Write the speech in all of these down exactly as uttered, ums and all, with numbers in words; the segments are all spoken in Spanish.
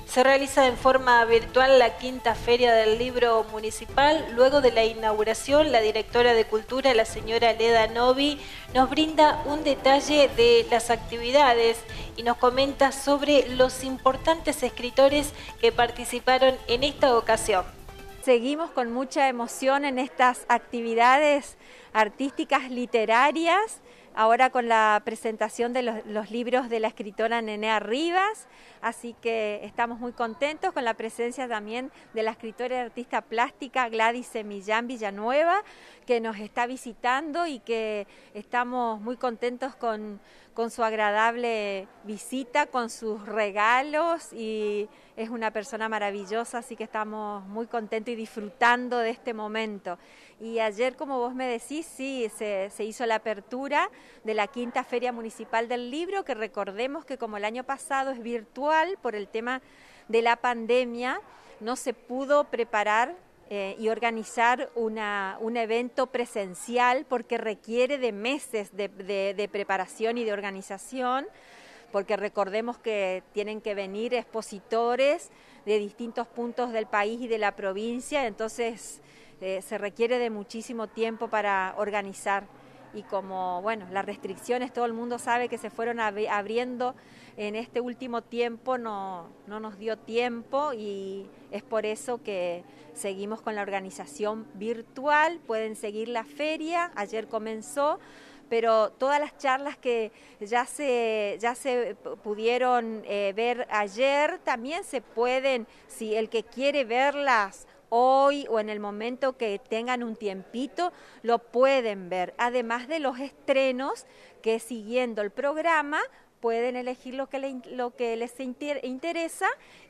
Se realiza en forma virtual la quinta Feria del Libro Municipal. Luego de la inauguración, la directora de Cultura, la señora Leda Novi, nos brinda un detalle de las actividades y nos comenta sobre los importantes escritores que participaron en esta ocasión. Seguimos con mucha emoción en estas actividades artísticas literarias, ahora con la presentación de los, los libros de la escritora Nenea Rivas, así que estamos muy contentos con la presencia también de la escritora y artista plástica Gladys Semillán Villanueva, que nos está visitando y que estamos muy contentos con, con su agradable visita, con sus regalos, y es una persona maravillosa, así que estamos muy contentos y disfrutando de este momento. Y ayer, como vos me decís, sí, se, se hizo la apertura de la quinta Feria Municipal del Libro, que recordemos que como el año pasado es virtual por el tema de la pandemia, no se pudo preparar eh, y organizar una, un evento presencial porque requiere de meses de, de, de preparación y de organización, porque recordemos que tienen que venir expositores de distintos puntos del país y de la provincia, entonces eh, se requiere de muchísimo tiempo para organizar. Y como, bueno, las restricciones, todo el mundo sabe que se fueron ab abriendo en este último tiempo, no, no nos dio tiempo, y es por eso que seguimos con la organización virtual. Pueden seguir la feria, ayer comenzó, pero todas las charlas que ya se, ya se pudieron eh, ver ayer, también se pueden, si el que quiere verlas hoy o en el momento que tengan un tiempito, lo pueden ver. Además de los estrenos que, siguiendo el programa, pueden elegir lo que, le, lo que les inter, interesa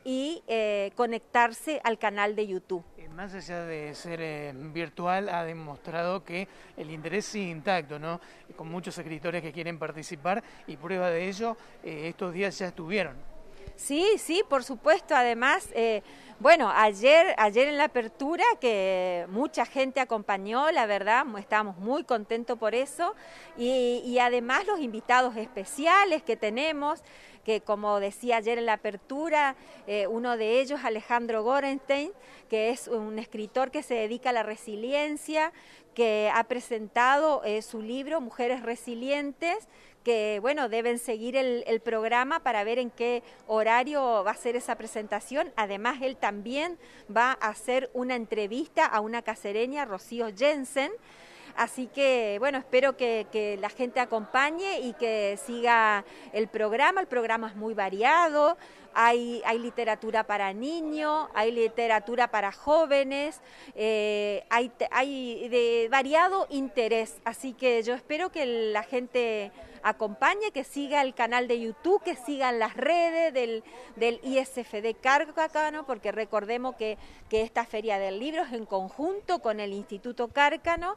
y eh, conectarse al canal de YouTube. Más allá de ser eh, virtual, ha demostrado que el interés sigue intacto, ¿no? Con muchos escritores que quieren participar, y prueba de ello, eh, estos días ya estuvieron. Sí, sí, por supuesto. Además, eh, bueno, ayer, ayer en la apertura, que mucha gente acompañó, la verdad, estábamos muy contentos por eso, y, y además los invitados especiales que tenemos, que como decía ayer en la apertura, eh, uno de ellos, Alejandro Gorenstein, que es un escritor que se dedica a la resiliencia, que ha presentado eh, su libro Mujeres Resilientes, que bueno, deben seguir el, el programa para ver en qué horario va a ser esa presentación. Además, él también va a hacer una entrevista a una cacereña, Rocío Jensen. Así que, bueno, espero que, que la gente acompañe y que siga el programa. El programa es muy variado, hay, hay literatura para niños, hay literatura para jóvenes, eh, hay, hay de variado interés. Así que yo espero que la gente acompañe, que siga el canal de YouTube, que sigan las redes del, del I S F D Cárcano, porque recordemos que, que esta Feria del Libro es en conjunto con el Instituto Cárcano.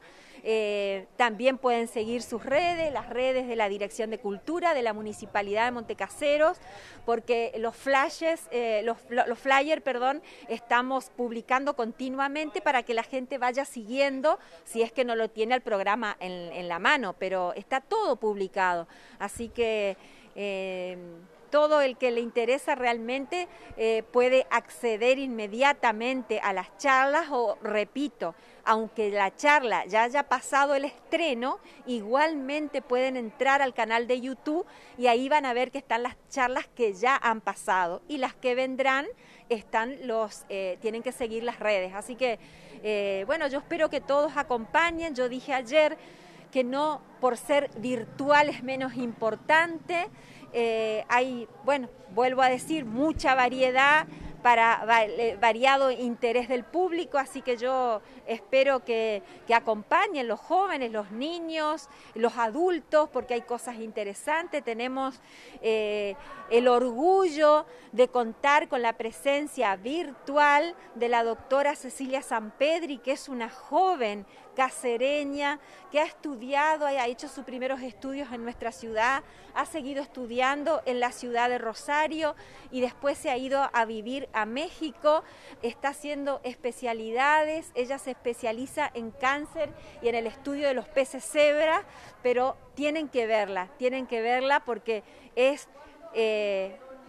Eh, también pueden seguir sus redes, las redes de la Dirección de Cultura de la Municipalidad de Montecaseros, porque los flashes, eh, los, los flyers, perdón, estamos publicando continuamente para que la gente vaya siguiendo, si es que no lo tiene el programa en, en la mano, pero está todo publicado. Así que eh, todo el que le interesa realmente eh, puede acceder inmediatamente a las charlas, o repito, aunque la charla ya haya pasado el estreno, igualmente pueden entrar al canal de YouTube y ahí van a ver que están las charlas que ya han pasado, y las que vendrán están los eh, tienen que seguir las redes. Así que eh, bueno, yo espero que todos acompañen. Yo dije ayer que no por ser virtual es menos importante. Eh, hay, bueno, vuelvo a decir, mucha variedad para variado interés del público, así que yo espero que, que acompañen los jóvenes, los niños, los adultos, porque hay cosas interesantes. Tenemos eh, el orgullo de contar con la presencia virtual de la doctora Cecilia Sampedri, que es una joven cacereña que ha estudiado, ha hecho sus primeros estudios en nuestra ciudad, ha seguido estudiando en la ciudad de Rosario y después se ha ido a vivir a México, está haciendo especialidades. Ella se especializa en cáncer y en el estudio de los peces cebra, pero tienen que verla, tienen que verla porque es, eh, bueno,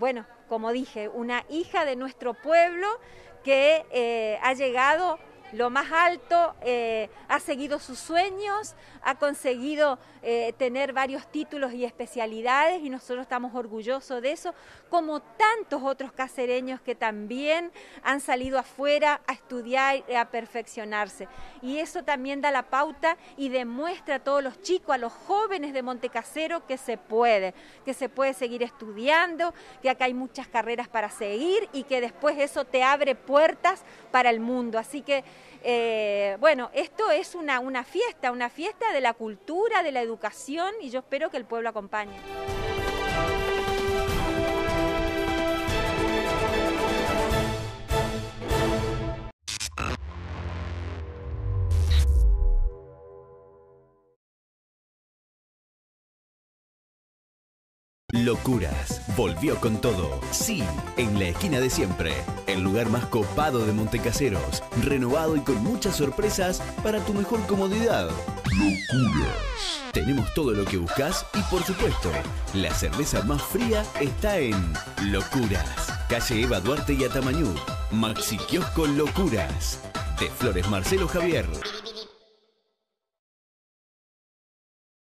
como dije, una hija de nuestro pueblo que eh, ha llegado lo más alto, eh, ha seguido sus sueños, ha conseguido eh, tener varios títulos y especialidades y nosotros estamos orgullosos de eso, como tantos otros casereños que también han salido afuera a estudiar y a perfeccionarse. Y eso también da la pauta y demuestra a todos los chicos, a los jóvenes de Montecasero que se puede, que se puede seguir estudiando, que acá hay muchas carreras para seguir y que después eso te abre puertas para el mundo. Así que Eh, bueno, esto es una, una fiesta, una fiesta de la cultura, de la educación y yo espero que el pueblo acompañe. Locuras, volvió con todo. Sí, en la esquina de siempre. El lugar más copado de Montecaseros. Renovado y con muchas sorpresas para tu mejor comodidad. Locuras. Tenemos todo lo que buscas y por supuesto, la cerveza más fría está en Locuras. Calle Eva Duarte y Atamañú. Maxi Kiosco Locuras. De Flores Marcelo Javier.